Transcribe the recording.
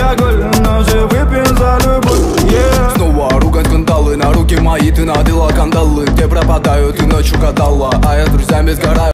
алкоголь, но же выпьем за любовь, yeah. Снова ругань скандалы, на руки мои ты надела кандалы. Где пропадают и ночью катала, а я с друзьями сгораю.